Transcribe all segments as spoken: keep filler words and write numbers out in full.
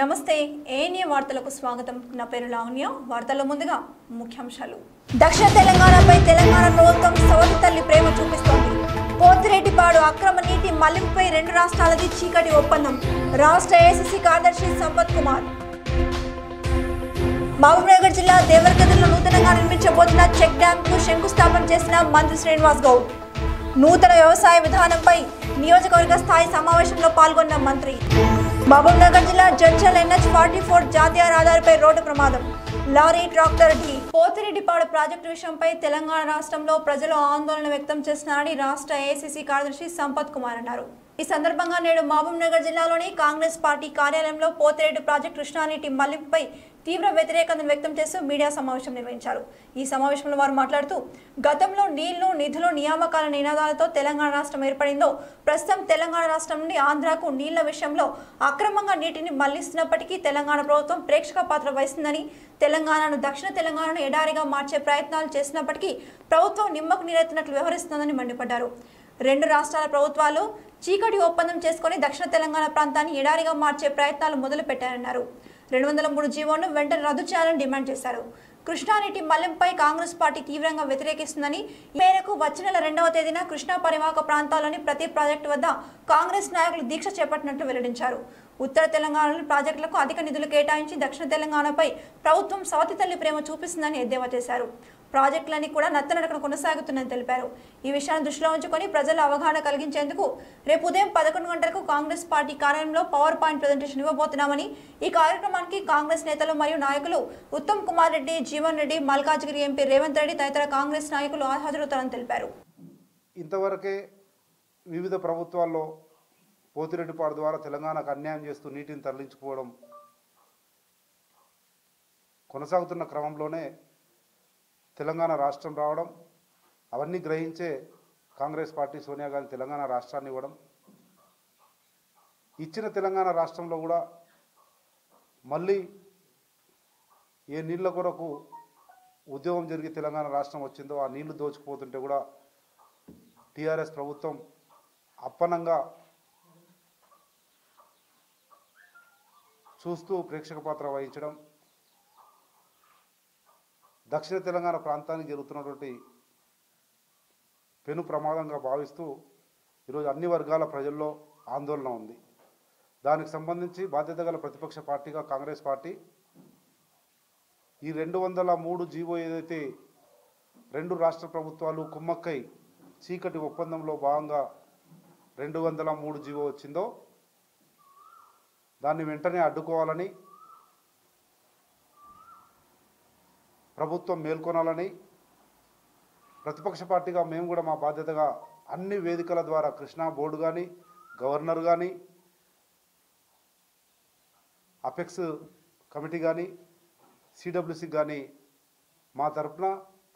నమస్తే ఏఎన్ఏ వార్తలకు స్వాగతం. నా పేరు లావణ్య. వార్తల్లో ముందుగా ముఖ్యాంశాలు. దక్షిణ తెలంగాణపై తెలంగాణ ప్రభుత్వం సవతి తల్లి ప్రేమ చూపిస్తోంది. పోతిరెడ్డిపాడు అక్రమ నీటి మళ్లింపుపై రెండు రాష్ట్రాలది చీకటి ఒప్పందం. రాష్ట్ర ఏఐసీసీ కార్యదర్శి సంపత్ కుమార్. మహబూబ్నగర్ జిల్లా దేవరకద్రలో నూతనంగా నిర్మించబోతున్న చెక్ డ్యామ్ కు శంకుస్థాపన చేసిన మంత్రి శ్రీనివాస్ గౌడ్. నూతన వ్యవసాయ విధానంపై నియోజకవర్గ స్థాయి సమావేశంలో పాల్గొన్న మంత్రి. మహబూబ్నగర్ జిల్లా జడ్చల్ ఎన్హెచ్ ఫార్టీ ఫోర్ జాతీయ రహదారిపై రోడ్డు ప్రమాదం. లారీ ట్రాక్టర్ ఢీ. పోతిరెడ్డిపాడు ప్రాజెక్టు విషయంపై తెలంగాణ రాష్ట్రంలో ప్రజలు ఆందోళన వ్యక్తం చేస్తున్నారని రాష్ట్ర ఏఐసీసీ కార్యదర్శి సంపత్ కుమార్ అన్నారు. ఈ సందర్భంగా నేడు మహబూబ్నగర్ జిల్లాలోని కాంగ్రెస్ పార్టీ కార్యాలయంలో పోతిరెడ్డి ప్రాజెక్టు కృష్ణానీటి మళ్లింపుపై తీవ్ర వ్యతిరేకతను వ్యక్తం చేస్తూ మీడియా సమావేశం నిర్వహించారు. ఈ సమావేశంలో వారు మాట్లాడుతూ గతంలో నీళ్లు నిధులు నియామకాల నినాదాలతో తెలంగాణ రాష్ట్రం ఏర్పడిందో ప్రస్తుతం తెలంగాణ రాష్ట్రం నుండి ఆంధ్రాకు నీళ్ల విషయంలో అక్రమంగా నీటిని మళ్లిస్తున్నప్పటికీ తెలంగాణ ప్రభుత్వం ప్రేక్షక పాత్ర వహిస్తుందని, తెలంగాణను దక్షిణ తెలంగాణను ఎడారిగా మార్చే ప్రయత్నాలు చేసినప్పటికీ ప్రభుత్వం నిమ్మకు నీరెత్తినట్లు వ్యవహరిస్తుందని మండిపడ్డారు. రెండు రాష్ట్రాల ప్రభుత్వాలు చీకటి ఒప్పందం చేసుకుని దక్షిణ తెలంగాణ ప్రాంతాన్ని ఎడారిగా మార్చే ప్రయత్నాలు మొదలు పెట్టారన్నారు. రెండు వందల మూడు జీవోను వెంటనే రద్దు చేయాలని డిమాండ్ చేశారు. కృష్ణానీటి మళ్లింపుపై కాంగ్రెస్ పార్టీ తీవ్రంగా వ్యతిరేకిస్తుందని, ఈ మేరకు వచ్చే నెల రెండవ తేదీన కృష్ణా పరివాహక ప్రాంతాల్లోని ప్రతి ప్రాజెక్టు వద్ద కాంగ్రెస్ నాయకులు దీక్ష చేపట్టినట్లు వెల్లడించారు. ఉత్తర తెలంగాణలోని ప్రాజెక్టులకు అధిక నిధులు కేటాయించి దక్షిణ తెలంగాణపై ప్రభుత్వం సవతి తల్లి ప్రేమ చూపిస్తుందని ఎద్దేవా చేశారు. ప్రాజెక్టులన్నీ కూడా నత్తనడకన కొనసాగుతుందని తెలిపారు. ఈ విషయాన్ని దృష్టిలో ఉంచుకొని ప్రజల అవగాహన కలిగించేందుకు రేపు ఉదయం పదకొండు గంటలకు కాంగ్రెస్ పార్టీ కార్యాలయంలో పవర్ పాయింట్ ప్రజెంటేషన్ ఇవ్వబోతున్నామని, ఈ కార్యక్రమానికి కాంగ్రెస్ నేతలు మరియు నాయకులు ఉత్తమ్ కుమార్ రెడ్డి, జీవన్ రెడ్డి, మల్కాజ్గిరి ఎంపీ రేవంత్ రెడ్డి తదితర కాంగ్రెస్ నాయకులు హాజరవుతారని తెలిపారు. ఇంతవరకే వివిధ ప్రభుత్వాల్లో పోతిరెడ్డిపాడు ద్వారా తెలంగాణకు అన్యాయం చేస్తూ నీటిని తరలించుకోవడం కొనసాగుతున్న క్రమంలోనే తెలంగాణ రాష్ట్రం రావడం, అవన్నీ గ్రహించే కాంగ్రెస్ పార్టీ సోనియా గాంధీ తెలంగాణ రాష్ట్రాన్ని ఇవ్వడం, ఇచ్చిన తెలంగాణ రాష్ట్రంలో కూడా మళ్ళీ ఏ నీళ్ళ కొరకు ఉద్యోగం జరిగి తెలంగాణ రాష్ట్రం వచ్చిందో ఆ నీళ్లు దోచుకుపోతుంటే కూడా టీఆర్ఎస్ ప్రభుత్వం అప్పనంగా చూస్తూ ప్రేక్షక పాత్ర వహించడం, దక్షిణ తెలంగాణ ప్రాంతానికి జరుగుతున్నటువంటి పెను ప్రమాదంగా భావిస్తూ ఈరోజు అన్ని వర్గాల ప్రజల్లో ఆందోళన ఉంది. దానికి సంబంధించి బాధ్యత గల ప్రతిపక్ష పార్టీగా కాంగ్రెస్ పార్టీ ఈ రెండు వందల మూడు జీవో ఏదైతే రెండు రాష్ట్ర ప్రభుత్వాలు కుమ్మక్కై చీకటి ఒప్పందంలో భాగంగా రెండు వందల మూడు జీవో వచ్చిందో దాన్ని వెంటనే అడ్డుకోవాలని, ప్రభుత్వం మేల్కొనాలని ప్రతిపక్ష పార్టీగా మేము కూడా మా బాధ్యతగా అన్ని వేదికల ద్వారా కృష్ణా బోర్డు కానీ, గవర్నర్ కానీ, అపెక్స్ కమిటీ కానీ, సిడబ్ల్యూసి కానీ మా తరఫున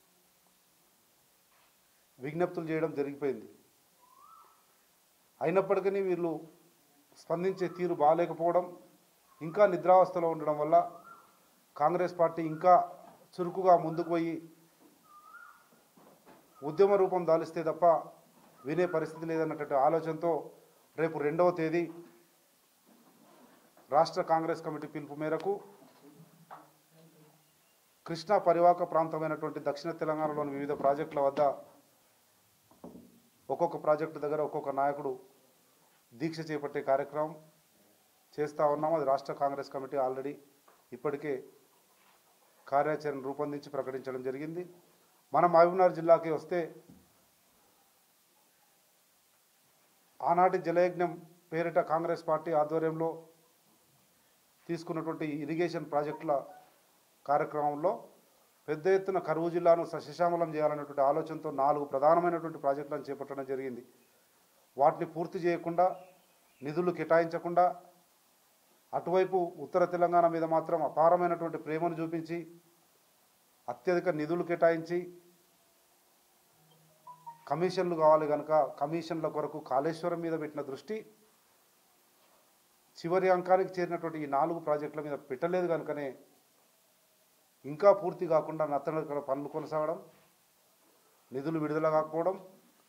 విజ్ఞప్తులు చేయడం జరిగిపోయింది. అయినప్పటికీ వీళ్ళు స్పందించే తీరు బాగాలేకపోవడం, ఇంకా నిద్రావస్థలో ఉండడం వల్ల కాంగ్రెస్ పార్టీ ఇంకా చురుకుగా ముందుకు పోయి ఉద్యమ రూపం దాలిస్తే తప్ప వినే పరిస్థితి లేదన్నటువంటి ఆలోచనతో రేపు రెండవ తేదీ రాష్ట్ర కాంగ్రెస్ కమిటీ పిలుపు మేరకు కృష్ణా పరివాహక ప్రాంతమైనటువంటి దక్షిణ తెలంగాణలోని వివిధ ప్రాజెక్టుల వద్ద ఒక్కొక్క ప్రాజెక్టు దగ్గర ఒక్కొక్క నాయకుడు దీక్ష చేపట్టే కార్యక్రమం చేస్తూ ఉన్నాం. అది రాష్ట్ర కాంగ్రెస్ కమిటీ ఆల్రెడీ ఇప్పటికే కార్యాచరణ రూపొందించి ప్రకటించడం జరిగింది. మన మహబూబ్నగర్ జిల్లాకి వస్తే ఆనాటి జలయజ్ఞం పేరిట కాంగ్రెస్ పార్టీ ఆధ్వర్యంలో తీసుకున్నటువంటి ఇరిగేషన్ ప్రాజెక్టుల కార్యక్రమంలో పెద్ద ఎత్తున కరువు జిల్లాను సస్యశ్యామలం చేయాలనేటువంటి ఆలోచనతో నాలుగు ప్రధానమైనటువంటి ప్రాజెక్టులను చేపట్టడం జరిగింది. వాటిని పూర్తి చేయకుండా, నిధులు కేటాయించకుండా అటువైపు ఉత్తర తెలంగాణ మీద మాత్రం అపారమైనటువంటి ప్రేమను చూపించి అత్యధిక నిధులు కేటాయించి కమిషన్లు కావాలి కనుక కమిషన్ల కొరకు కాళేశ్వరం మీద పెట్టిన దృష్టి చివరి అంకానికి చేరినటువంటి ఈ నాలుగు ప్రాజెక్టుల మీద పెట్టలేదు కనుకనే ఇంకా పూర్తి కాకుండా నత్తనడకన పనులు కొనసాగడం, నిధులు విడుదల కాకపోవడం,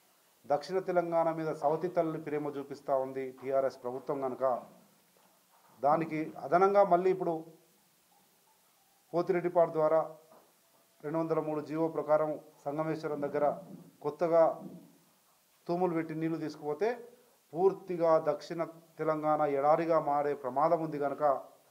దక్షిణ తెలంగాణ మీద సవతి తల్లి ప్రేమ చూపిస్తూ ఉంది టీఆర్ఎస్ ప్రభుత్వం కనుక దానికి అదనంగా మళ్ళీ ఇప్పుడు పోతిరెడ్డిపాడు ద్వారా రెండు వందల మూడు జీవో ప్రకారం సంగమేశ్వరం దగ్గర కొత్తగా తూములు పెట్టి నీళ్లు తీసుకుపోతే పూర్తిగా దక్షిణ తెలంగాణ ఎడారిగా మారే ప్రమాదం ఉంది కనుక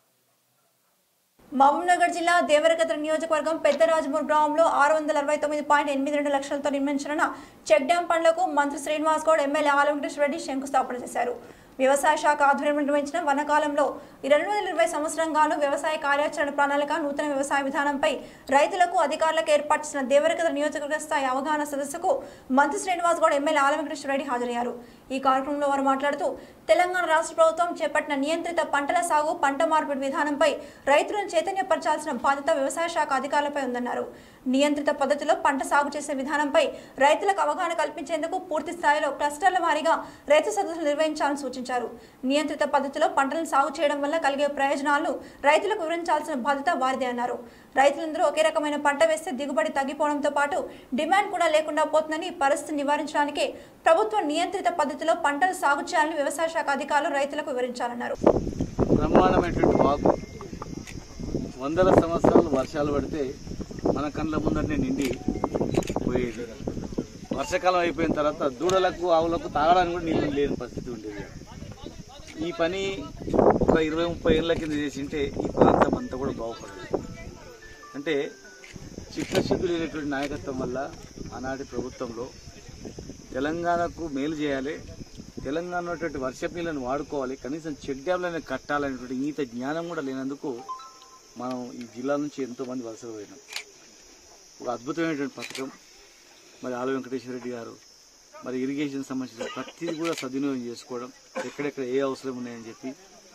మహబూబ్నగర్ జిల్లా దేవరకద్ర నియోజకవర్గం పెద్దరాజమూరు గ్రామంలో ఆరు వందల అరవై తొమ్మిది పాయింట్ ఎనిమిది రెండు లక్షలతో నిర్మించిన చెక్ డ్యాం పనులకు మంత్రి శ్రీనివాస్ గౌడ్ ఎమ్మెల్యే ఆల వెంకటేశ్వర రెడ్డి శంకుస్థాపన చేశారు. వ్యవసాయ శాఖ ఆధ్వర్యంలో నిర్వహించిన వనకాలంలో రెండు వేల ఇరవై సంవత్సరం గాను వ్యవసాయ కార్యాచరణ ప్రణాళిక నూతన వ్యవసాయ విధానంపై రైతులకు అధికారులకు ఏర్పాటు చేసిన దేవరకద్ర నియోజకవర్గ స్థాయి అవగాహన సదస్సుకు మంత్రి శ్రీనివాస్ గౌడ్ ఎమ్మెల్యే ఆల వెంకటేశ్వర రెడ్డి హాజరయ్యారు. ఈ కార్యక్రమంలో వారు మాట్లాడుతూ తెలంగాణ రాష్ట్ర ప్రభుత్వం చేపట్టిన నియంత్రిత పంటల సాగు పంట మార్పిడి విధానంపై రైతులను చైతన్యపరచాల్సిన బాధ్యత వ్యవసాయ శాఖ అధికారులపై ఉందన్నారు. నియంత్రిత పద్ధతిలో పంట సాగు చేసే విధానంపై రైతులకు అవగాహన కల్పించేందుకు పూర్తి స్థాయిలో క్లస్టర్ల వారీగా రైతు సదస్సులు నిర్వహించాలని సూచించారు. నియంత్రిత పద్ధతిలో పంటలను సాగు చేయడం వల్ల కలిగే ప్రయోజనాలను రైతులకు వివరించాల్సిన బాధ్యత వారిదే అన్నారు. రైతులందరూ ఒకే రకమైన పంట వేస్తే దిగుబడి తగ్గిపోవడంతో పాటు డిమాండ్ కూడా లేకుండా పోతుందని పరిస్థితి నివారించడానికి ప్రభుత్వం నియంత్రిత పద్ధతిలో పంటలు సాగు చేయాలని వ్యవసాయ శాఖ అధికారులు రైతులకు వివరించాలన్నారు. బ్రహ్మాండమైనటువంటి వాగు వందల సంవత్సరాలు వర్షాలు పడితే మన కళ్ళ ముందరనే నిండి పోయేది. వర్షాకాలం అయిపోయిన తర్వాత దూడలకు ఆవులకు తాగడానికి కూడా నీళ్ళు లేని పరిస్థితి ఉండేది. ఈ పని ఒక ఇరవై ముప్పై ఏళ్ళ కింద చేసింటే ఈ ప్రాంతం అంతా కూడా బాగుపడేది. అంటే చిత్తశుద్ధి లేనటువంటి నాయకత్వం వల్ల ఆనాటి ప్రభుత్వంలో తెలంగాణకు మేలు చేయాలి, తెలంగాణ ఉన్నటువంటి వర్షపు నీళ్ళని వాడుకోవాలి, కనీసం చెక్ డ్యామ్లను కట్టాలనేటువంటి ఈత జ్ఞానం కూడా లేనందుకు మనం ఈ జిల్లా నుంచి ఎంతోమంది వలసలు పోయినాం. ఒక అద్భుతమైనటువంటి పథకం మరి ఆల వెంకటేశ్వర రెడ్డి గారు మరి ఇరిగేషన్ సంబంధించిన ప్రతిదీ కూడా సద్వినియోగం చేసుకోవడం, ఎక్కడెక్కడ ఏ అవసరం ఉన్నాయని చెప్పి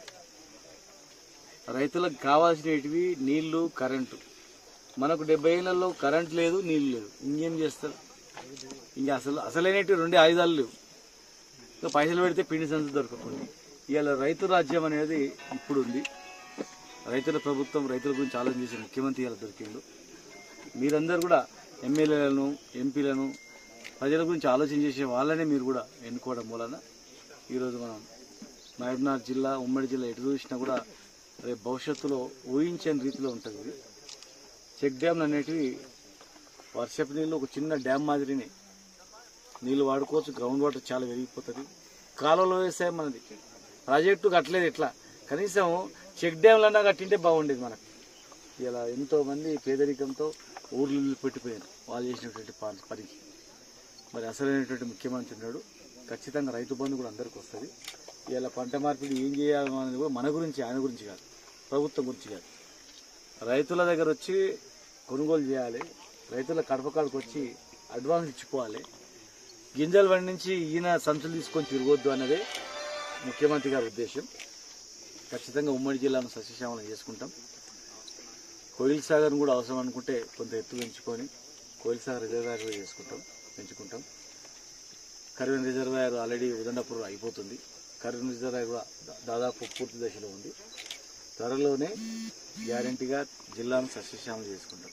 రైతులకు కావాల్సినవి నీళ్లు, కరెంటు. మనకు డెబ్బై ఏళ్లలో కరెంట్ లేదు, నీళ్లు లేదు, ఇంకేం చేస్తారు? ఇంకా అసలు అసలైనవి రెండే ఆయుధాలు లేవు. ఇంకా పైసలు పెడితే పిండి సంత దొరకకుండా ఇవాళ రైతు రాజ్యం అనేది ఇప్పుడు ఉంది. రైతుల ప్రభుత్వం రైతుల గురించి ఆలోచన చేసే ముఖ్యమంత్రి ఇలా దొరికిండు. మీరందరూ కూడా ఎమ్మెల్యేలను, ఎంపీలను, ప్రజల గురించి ఆలోచన చేసే వాళ్ళనే మీరు కూడా ఎన్నుకోవడం మూలన ఈరోజు మనం మహబూబ్నగర్ జిల్లా, ఉమ్మడి జిల్లా ఎటు చూసినా కూడా రేపు భవిష్యత్తులో ఊహించని రీతిలో ఉంటుంది. ఇది చెక్ డ్యామ్లు అనేటివి వర్షపు నీళ్ళు ఒక చిన్న డ్యామ్ మాదిరిని నీళ్ళు వాడుకోవచ్చు. గ్రౌండ్ వాటర్ చాలా పెరిగిపోతుంది. కాలువలో వ్యవసాయం మనది, ప్రాజెక్టు కట్టలేదు. ఎట్లా కనీసం చెక్ డ్యామ్లన్నా కట్టింటే బాగుండేది మనకు. ఇలా ఎంతోమంది పేదరికంతో ఊర్లు పెట్టిపోయారు వాళ్ళు చేసినటువంటి పనికి. మరి అసలైనటువంటి ముఖ్యమంత్రి ఉన్నాడు. ఖచ్చితంగా రైతు బంధు కూడా అందరికీ వస్తుంది. ఇలా పంట మార్పిడి ఏం చేయాలనేది కూడా మన గురించి, ఆయన గురించి కాదు, ప్రభుత్వం గురించి కాదు. రైతుల దగ్గర వచ్చి కొనుగోలు చేయాలి, రైతుల కడపకాడికి వచ్చి అడ్వాన్స్ ఇచ్చిపోవాలి. గింజలు పండించి ఈయన సంచులు తీసుకొని తిరగొద్దు అన్నదే ముఖ్యమంత్రి గారి ఉద్దేశం. ఖచ్చితంగా ఉమ్మడి జిల్లాను సస్యశ్యామలం చేసుకుంటాం. కోయిల్ సాగర్ను కూడా అవసరం అనుకుంటే కొంత ఎత్తు పెంచుకొని కోయిల్ సాగర్ రిజర్వాయర్ చేసుకుంటాం, పెంచుకుంటాం. కరివెన్ రిజర్వాయర్ ఆల్రెడీ ఉదండపూర్ అయిపోతుంది. కరివెన్ రిజర్వాయర్ కూడా దాదాపు పూర్తి దశలో ఉంది. త్వరలోనే గ్యారంటీగా జిల్లాను సస్యశ్యామలం చేసుకుంటాం.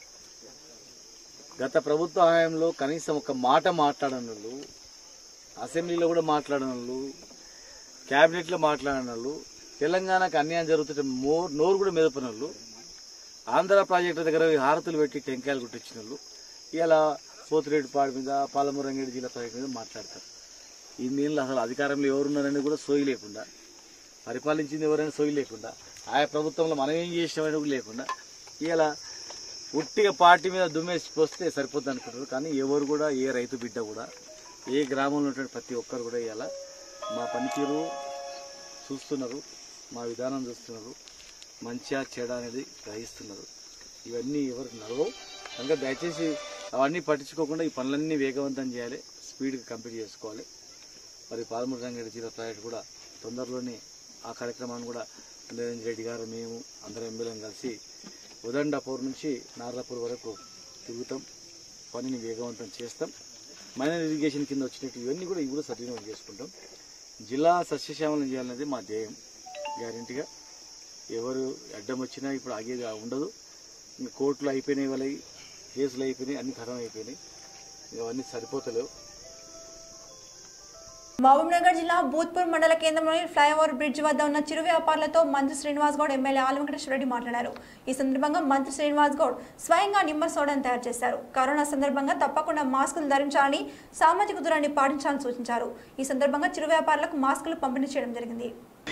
గత ప్రభుత్వ హయాంలో కనీసం ఒక మాట మాట్లాడని వాళ్ళు, అసెంబ్లీలో కూడా మాట్లాడని వాళ్ళు, క్యాబినెట్లో మాట్లాడని వాళ్ళు, తెలంగాణకు అన్యాయం జరుగుతుంటే మో నోరు కూడా మెదపని వాళ్ళు, ఆంధ్ర ప్రాజెక్టు దగ్గర హారతులు పెట్టి టెంకాయలు కుట్టించిన వాళ్ళు ఇలా పోతిరెడ్డిపాడు మీద, పాలమూరు రంగారెడ్డి జిల్లా ప్రాజెక్టు మీద మాట్లాడతారు. ఈ నీళ్ళు అసలు అధికారంలో ఎవరున్నారని కూడా సోయి లేకుండా, పరిపాలించింది ఎవరైనా సోయి లేకుండా, ఆయా ప్రభుత్వంలో మనం ఏం చేసినామని కూడా లేకుండా ఇలా ఉట్టిగా పార్టీ మీద దుమ్మేసి పోస్తే సరిపోద్ది అనుకుంటారు. కానీ ఎవరు కూడా, ఏ రైతు బిడ్డ కూడా, ఏ గ్రామంలో ఉన్నటువంటి ప్రతి ఒక్కరు కూడా ఇలా మా పనితీరు చూస్తున్నారు, మా విధానం చూస్తున్నారు, మంచిగా చెడ అనేది గ్రహిస్తున్నారు. ఇవన్నీ ఎవరికి నడవవు కనుక దయచేసి అవన్నీ పట్టించుకోకుండా ఈ పనులన్నీ వేగవంతం చేయాలి, స్పీడ్గా కంప్లీట్ చేసుకోవాలి. మరి పాలమూరు రంగారెడ్డి జిల్లా ప్రాజెక్టు కూడా తొందరలోనే ఆ కార్యక్రమాన్ని కూడా నిరంజన్ రెడ్డి గారు, మేము అందరం ఎమ్మెల్యేలను కలిసి ఉదండాపూర్ నుంచి నార్లాపూర్ వరకు తిరుగుతాం, పనిని వేగవంతం చేస్తాం. మైనర్ ఇరిగేషన్ కింద వచ్చినట్టు ఇవన్నీ కూడా ఇవి కూడా సద్వినియోగం చేసుకుంటాం. జిల్లా సస్యశ్యామలం చేయాలనేది మా ధ్యేయం. గ్యారెంటీగా ఎవరు అడ్డం వచ్చినా ఇప్పుడు ఆగేది ఉండదు. ఇంకా కోర్టులు అయిపోయినాయి, వాళ్ళవి కేసులు అయిపోయినాయి, అన్ని ఖతం అయిపోయినాయి, ఇవన్నీ సరిపోతలేవు. మహబూబ్నగర్ జిల్లా భూత్పూర్ మండల కేంద్రంలోని ఫ్లైఓవర్ బ్రిడ్జ్ వద్ద ఉన్న చిరు వ్యాపారులతో మంత్రి శ్రీనివాస్ గౌడ్ ఎమ్మెల్యే ఆళ్ల వెంకటేశ్వర రెడ్డి మాట్లాడారు. ఈ సందర్భంగా మంత్రి శ్రీనివాస్ గౌడ్ స్వయంగా నిమ్మ సోడాను తయారు చేశారు. కరోనా సందర్భంగా తప్పకుండా మాస్కులు ధరించాలని, సామాజిక దూరాన్ని పాటించాలని సూచించారు. ఈ సందర్భంగా చిరు వ్యాపారులకు మాస్కులు పంపిణీ చేయడం జరిగింది.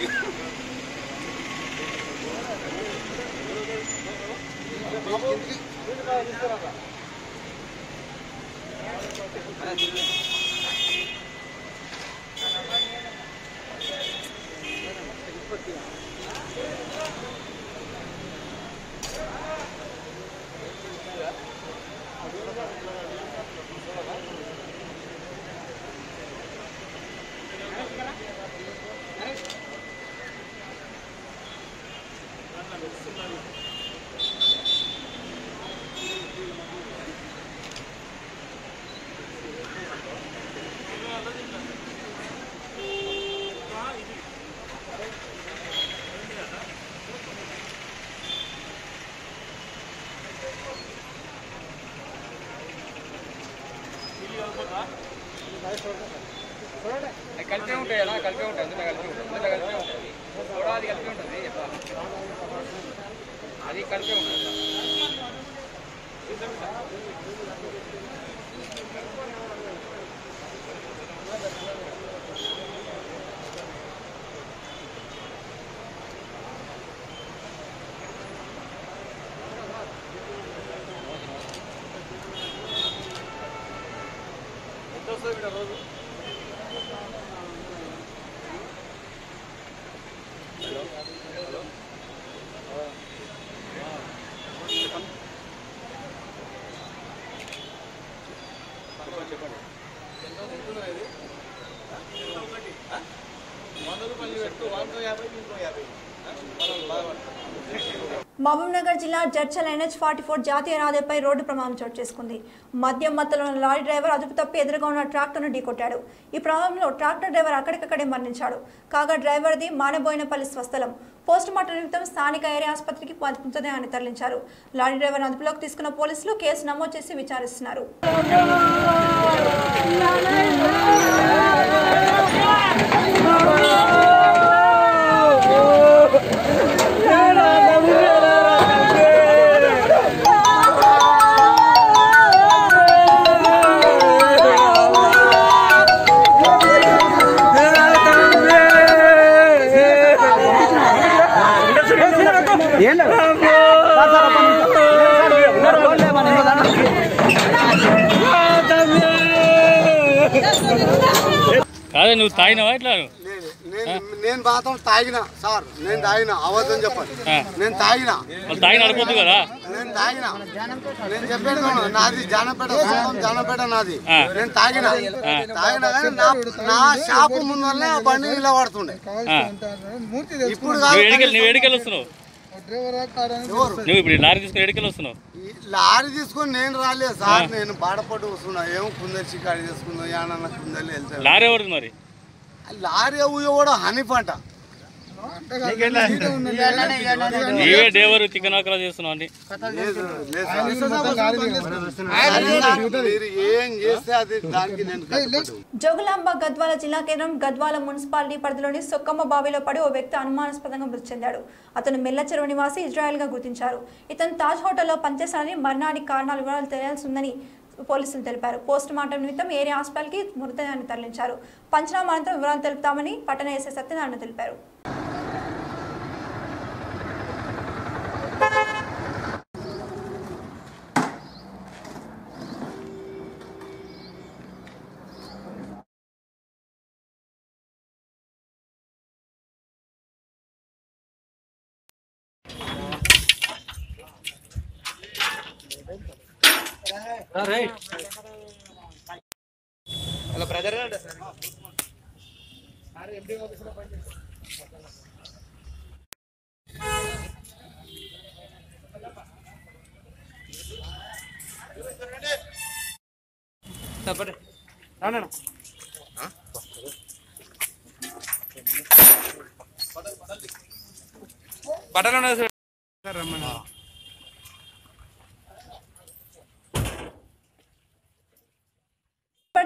కలిపే ఉంటాయి అలా కలిపే ఉంటాయి అందులో కలిపి ఉంటుంది అందులో కలిపే ఉంటుంది కూడా అది కలిపి ఉంటుంది అది కలిపే ఉంటుంది. ఎంత వస్తుంది ఇక్కడ రోజు? మహబూబ్నగర్ జిల్లా జడ్చల్ ఎన్హెచ్ ఫార్టీ ఫోర్ జాతీయ రహదారిపై రోడ్డు ప్రమాదం చోటు చేసుకుంది. మద్యం మత్తులో ఉన్న లారీ డ్రైవర్ అదుపు తప్పి ఎదురుగా ఉన్న ట్రాక్టర్ను ఢీకొట్టాడు. ఈ ప్రమాదంలో ట్రాక్టర్ డ్రైవర్ అక్కడికక్కడే మరణించాడు. కాగా డ్రైవర్ది మానబోయినపల్లి స్వస్థలం. పోస్ట్ మార్టం నిమిత్తం స్థానిక ఏరియా ఆసుపత్రికి మృతదేహాన్ని తరలించారు. లారీ డ్రైవర్ అదుపులోకి తీసుకున్న పోలీసులు కేసు నమోదు చేసి విచారిస్తున్నారు. కాదే నువ్వు తాగినావా ఇట్లా? నేను మాత్రం తాగినా సార్, నేను తాగినా అవద్దని చెప్పండి. నేను తాగినా తాగిన అడిపోద్దు కదా. నేను తాగినా నేను చెప్పాను నాది జానపేట, జానపేట నాది. నేను తాగినా తాగినా కానీ నా నా షాపు ముందరనే ఆ బండి ఇలా పడుతుండే. ఇప్పుడు నువ్వు ఎడికెళ్ళి వస్తున్నావు? నువ్వు ఇప్పుడు లారీ తీసుకుని ఎడికెళ్ళి వస్తున్నావు? లారీ తీసుకొని నేను రాలేదు సార్, నేను బాడపట్టు వస్తున్నా. ఏమో కుందరి షికారి చేసుకున్నా, యానన్న కుందరి వెళ్తాను. లారీ ఎవరిది మరి? లారీ కూడా హనీఫ్ అంట. నీవే డ్రైవర్ తిక్కనాకలా చేస్తున్నావు అండి. జోగులాంబ గద్వాల జిల్లా కేంద్రం గద్వాల మున్సిపాలిటీ పరిధిలోని సొక్కమ్మ బావిలో పడి ఓ వ్యక్తి అనుమానాస్పదంగా మృతి చెందాడు. అతను మెల్ల చెరువు నివాసి ఇజ్రాయెల్ గా గుర్తించారు. ఇతను తాజ్ హోటల్లో పనిచేస్తానని, మరణానికి కారణాలు వివరాలు తెలియాల్సి ఉందని పోలీసులు తెలిపారు. పోస్ట్ మార్టం నిమిత్తం ఏరియా హాస్పిటల్కి మృతదేహాన్ని తరలించారు. పంచనామా అనంతరం వివరాలు తెలుపుతామని పట్టణ ఎస్ఐ సత్యనారాయణ తెలిపారు. హలో బ్రదర్, బట్టలు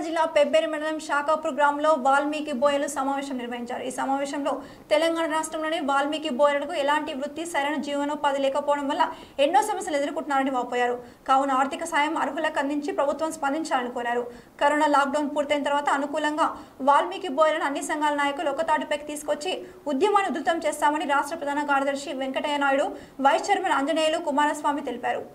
మహబూబ్నగర్ జిల్లా పెబ్బేరు మండలం షాకాపూర్ గ్రామంలో వాల్మీకి బోయలు సమావేశం నిర్వహించారు. ఈ సమావేశంలో తెలంగాణ రాష్ట్రంలోని వాల్మీకి బోయలకు ఎలాంటి వృత్తి సరైన జీవనోపాధి లేకపోవడం వల్ల ఎన్నో సమస్యలు ఎదుర్కొంటున్నారని వాపోయారు. కావున ఆర్థిక సాయం అర్హులకు అందించి ప్రభుత్వం స్పందించాలని కోరారు. కరోనా లాక్డౌన్ పూర్తయిన తర్వాత అనుకూలంగా వాల్మీకి బోయలను అన్ని సంఘాల నాయకులు ఒకతాటిపైకి తీసుకొచ్చి ఉద్యమాన్ని ఉధృతం చేస్తామని రాష్ట్ర ప్రధాన కార్యదర్శి వెంకటయ్య నాయుడు, వైస్ చైర్మన్ ఆంజనేయులు కుమారస్వామి తెలిపారు.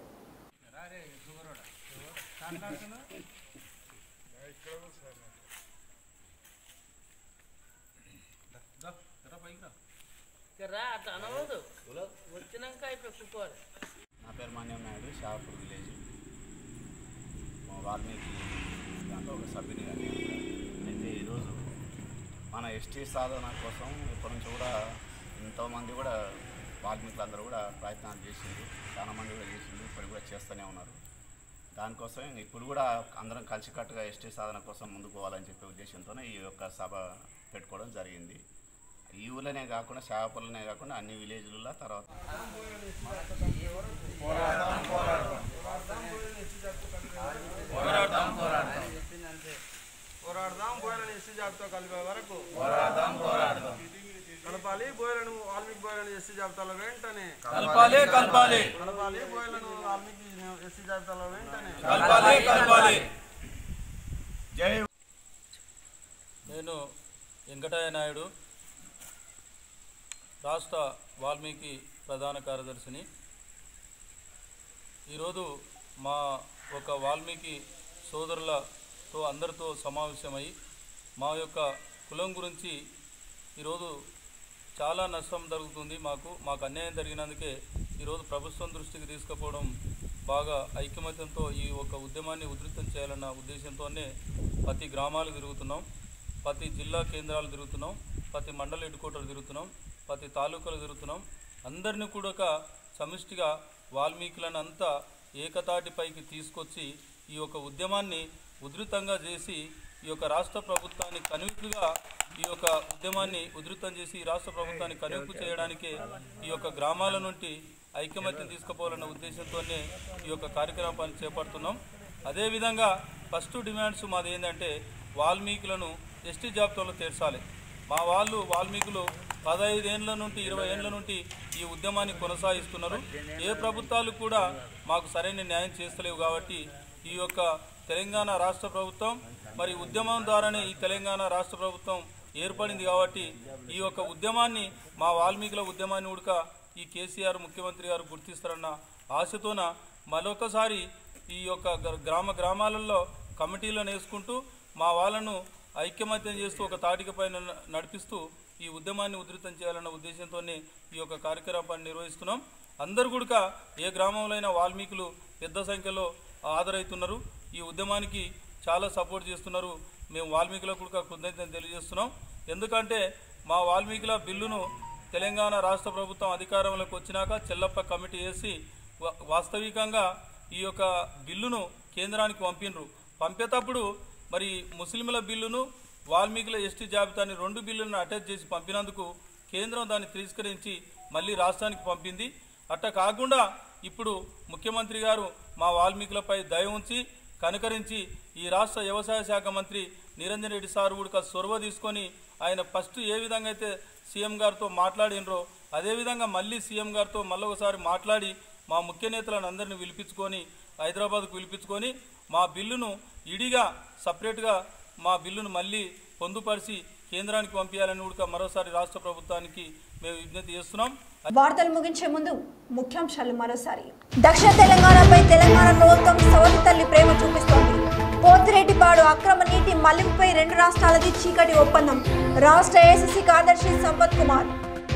నా పేరు మాన్యం నాయుడు, షాపూర్ విలేజ్. వాల్మీకి దాంట్లో ఒక సభ్యుని కానీ. అయితే ఈరోజు మన ఎస్టీ సాధన కోసం ఇప్పటి నుంచి కూడా ఎంతోమంది కూడా వాల్మీకులు అందరూ కూడా ప్రయత్నాలు చేసింది, చాలామంది కూడా చేసింది, ఇప్పుడు కూడా చేస్తూనే ఉన్నారు. దానికోసం ఇప్పుడు కూడా అందరం కలిసికట్టుగా ఎస్టీ సాధన కోసం ముందుకు పోవాలని చెప్పే ఉద్దేశంతోనే ఈ యొక్క సభ పెట్టుకోవడం జరిగింది. ఈ ఊళ్ళనే కాకుండా షాపులనే కాకుండా అన్ని విలేజ్లలో తర్వాత పోరాడదాం బోయలను ఎస్సీ జాబితా కలిపే వరకు కలపాలి బోయలను వాల్మీకి బోయలను ఎస్సీ జాబితాలో వెంటనే కలపాలి కలపాలి కలపాలి బోయలను వాల్మీకి ఎస్సీ జాబితాలో వెంటనే కలపాలి కలపాలి. జై. నేను వెంకటయ్య నాయుడు, రాష్ట్ర వాల్మీకి ప్రధాన కార్యదర్శిని. ఈరోజు మా ఒక వాల్మీకి సోదరులతో అందరితో సమావేశమై మా యొక్క కులం గురించి ఈరోజు చాలా నష్టం జరుగుతుంది, మాకు మాకు అన్యాయం జరిగినందుకే ఈరోజు ప్రభుత్వం దృష్టికి తీసుకుపోవడం, బాగా ఐకమత్యంతో ఈ ఒక ఉద్యమాన్ని ఉధృతం చేయాలన్న ఉద్దేశంతోనే ప్రతి గ్రామాలు తిరుగుతున్నాం, ప్రతి జిల్లా కేంద్రాలు తిరుగుతున్నాం, ప్రతి మండల హెడ్ క్వార్టర్ తిరుగుతున్నాం, ప్రతి తాలూకాలు తిరుగుతున్నాం. అందరినీ కూడా సమిష్టిగా వాల్మీకులను అంతా ఏకతాటిపైకి తీసుకొచ్చి ఈ యొక్క ఉద్యమాన్ని ఉధృతంగా చేసి ఈ యొక్క రాష్ట్ర ప్రభుత్వాన్ని కనువిప్పుగా ఈ యొక్క ఉద్యమాన్ని ఉధృతం చేసి ఈ రాష్ట్ర ప్రభుత్వాన్ని కనువిప్పు చేయడానికే ఈ యొక్క గ్రామాల నుండి ఐకమత్యం తీసుకుపోవాలన్న ఉద్దేశంతోనే ఈ యొక్క కార్యక్రమాన్ని చేపడుతున్నాం. అదేవిధంగా ఫస్ట్ డిమాండ్స్ మాది ఏంటంటే వాల్మీకులను ఎస్టీ జాబితాలో చేర్చాలి. మా వాళ్ళు వాల్మీకులు పదహైదు ఏళ్ళ నుండి ఇరవై ఏళ్ళ నుండి ఈ ఉద్యమాన్ని కొనసాగిస్తున్నారు. ఏ ప్రభుత్వాలు కూడా మాకు సరైన న్యాయం చేస్తలేవు. కాబట్టి ఈ యొక్క తెలంగాణ రాష్ట్ర ప్రభుత్వం మరి ఉద్యమం ద్వారానే ఈ తెలంగాణ రాష్ట్ర ప్రభుత్వం ఏర్పడింది. కాబట్టి ఈ యొక్క ఉద్యమాన్ని మా వాల్మీకుల ఉద్యమాన్ని ఉడక ఈ కేసీఆర్ ముఖ్యమంత్రి గారు గుర్తిస్తారన్న ఆశతోన మరొకసారి ఈ యొక్క గ్రామ గ్రామాలలో కమిటీలను వేసుకుంటూ మా వాళ్ళను ఐక్యమత్యం చేస్తూ ఒక తాటిక పైన నడిపిస్తూ ఈ ఉద్యమాన్ని ఉధృతం చేయాలన్న ఉద్దేశంతోనే ఈ యొక్క కార్యక్రమాన్ని నిర్వహిస్తున్నాం. అందరూ కూడా ఏ గ్రామంలో అయినా వాల్మీకులు పెద్ద సంఖ్యలో హాజరవుతున్నారు. ఈ ఉద్యమానికి చాలా సపోర్ట్ చేస్తున్నారు. మేము వాల్మీకులకు కూడా కృతజ్ఞతలు తెలియజేస్తున్నాం. ఎందుకంటే మా వాల్మీకుల బిల్లును తెలంగాణ రాష్ట్ర ప్రభుత్వం అధికారంలోకి వచ్చినాక చెల్లప్ప కమిటీ వేసి వాస్తవికంగా ఈ యొక్క బిల్లును కేంద్రానికి పంపినరు. పంపేటప్పుడు మరి ముస్లింల బిల్లును వాల్మీకుల ఎస్టీ జాబితాని రెండు బిల్లులను అటాచ్ చేసి పంపినందుకు కేంద్రం దాన్ని తిరస్కరించి మళ్ళీ రాష్ట్రానికి పంపింది. అట్ట కాకుండా ఇప్పుడు ముఖ్యమంత్రి గారు మా వాల్మీకులపై దయ ఉంచి కనుకరించి ఈ రాష్ట్ర వ్యవసాయ శాఖ మంత్రి నిరంజన్ రెడ్డి సార్ కూడా చొరవ తీసుకొని ఆయన ఫస్ట్ ఏ విధంగా అయితే సీఎం గారితో మాట్లాడినరో అదేవిధంగా మళ్ళీ సీఎం గారితో మళ్ళీ ఒకసారి మాట్లాడి మా ముఖ్య నేతలను అందరినీ పిలిపించుకొని హైదరాబాద్కు పిలిపించుకొని మా బిల్లును ఇడిగా సపరేట్గా మా బిల్లును మళ్ళీ పొందుపరిచి కేంద్రానికి పంపించాలని కూడా మరోసారి రాష్ట్ర ప్రభుత్వానికి మేము విజ్ఞప్తి చేస్తున్నాం. వార్తలు ముగించే ముందు ముఖ్యాంశాలు మరోసారి. దక్షిణ తెలంగాణపై తెలంగాణ ప్రభుత్వం సవతి తల్లి ప్రేమ చూపిస్తోంది. పోతిరెడ్డిపాడు అక్రమ నీటి మళ్లింపుపై రెండు రాష్ట్రాలది చీకటి ఒప్పందం. రాష్ట్ర ఏసీసీ కార్యదర్శి సంపత్ కుమార్.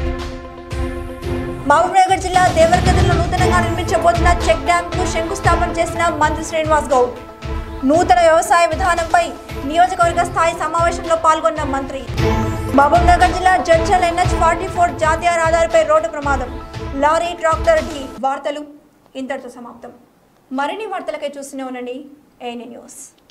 మహబూబ్నగర్ జిల్లా దేవరకద్రలో నూతనంగా నిర్మించబోతున్న చెక్ డ్యామ్ కు శంకుస్థాపన చేసిన మంత్రి శ్రీనివాస్ గౌడ్. నూతన వ్యవసాయ విధానంపై నియోజకవర్గ స్థాయి సమావేశంలో పాల్గొన్న మంత్రి. మహబూబ్నగర్ జిల్లా జడ్చల్ ఎన్హెచ్ ఫార్టీ ఫోర్ జాతీయ రహదారిపై రోడ్డు ప్రమాదం. లారీ ట్రాక్టర్ ఢీ. వార్తలు ఇంతటితో సమాప్తం. మరిన్ని వార్తలకై చూస్తూనే ఉండండి ఏఎన్ఎన్ న్యూస్.